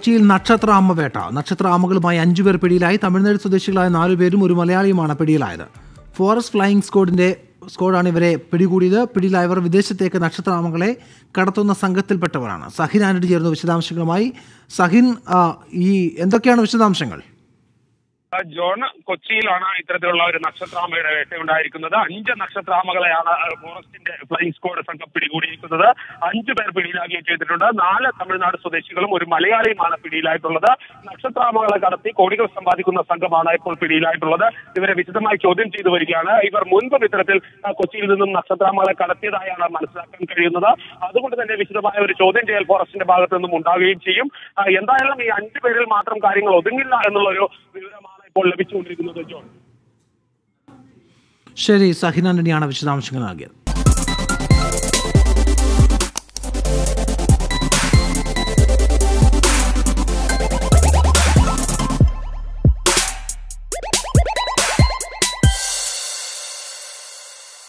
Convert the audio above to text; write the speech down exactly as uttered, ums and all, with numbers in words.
കൊച്ചിയിൽ നക്ഷത്ര അമ്മവേട്ട നക്ഷത്ര ആമകളുമായി അഞ്ചുപേർ പിടിയിലായി. തമിഴ്നാട് സ്വദേശികളായ നാലുപേരും ഒരു മലയാളിയുമാണ് പിടിയിലായത്. ഫോറസ്റ്റ് ഫ്ലൈയിങ് സ്ക്വാഡിന്റെ സ്ക്വാഡാണ് ഇവരെ പിടികൂടിയത്. പിടിയിലായവർ വിദേശത്തേക്ക് നക്ഷത്ര ആമകളെ കടത്തുന്ന സംഘത്തിൽപ്പെട്ടവരാണ്. സഹിൻ ആന്റണി ചേർന്ന വിശദാംശങ്ങളുമായി. സഹിൻ, ഈ എന്തൊക്കെയാണ് വിശദാംശങ്ങൾ? ജോൺ, കൊച്ചിയിലാണ് ഇത്തരത്തിലുള്ള ഒരു നക്ഷത്രാമയുടെ വേട്ടയുണ്ടായിരിക്കുന്നത്. അഞ്ച് നക്ഷത്രാമകളെയാണ് ഫോറസ്റ്റിന്റെ ഫ്ലൈയിങ് സ്ക്വാഡ് സംഘം പിടികൂടിയിരിക്കുന്നത്. അഞ്ചു പേർ പിടിയിലാകുകയും ചെയ്തിട്ടുണ്ട്. നാല് തമിഴ്നാട് സ്വദേശികളും ഒരു മലയാളിയുമാണ് പിടിയിലായിട്ടുള്ളത്. നക്ഷത്രാമകളെ കടത്തി കോടികൾ സമ്പാദിക്കുന്ന സംഘമാണ് ഇപ്പോൾ പിടിയിലായിട്ടുള്ളത്. ഇവരെ വിശദമായി ചോദ്യം ചെയ്തു വരികയാണ്. ഇവർ മുൻപ് ഇത്തരത്തിൽ കൊച്ചിയിൽ നിന്നും നക്ഷത്രാമകളെ കടത്തിയതായാണ് മനസ്സിലാക്കാൻ കഴിയുന്നത്. അതുകൊണ്ട് തന്നെ വിശദമായ ഒരു ചോദ്യം ചെയ്യൽ ഫോറസ്റ്റിന്റെ ഭാഗത്തു നിന്നും ഉണ്ടാകുകയും ചെയ്യും. എന്തായാലും ഈ അഞ്ചു പേരിൽ മാത്രം കാര്യങ്ങൾ ഒതുങ്ങില്ല എന്നുള്ളൊരു വിവരമാണ് ഇപ്പോൾ ലഭിച്ചുകൊണ്ടിരിക്കുന്നത്. ജോൺ, ശരി, സഹിൻ ആന്റണിയാണ് വിശദാംശങ്ങൾ നൽകിയത്.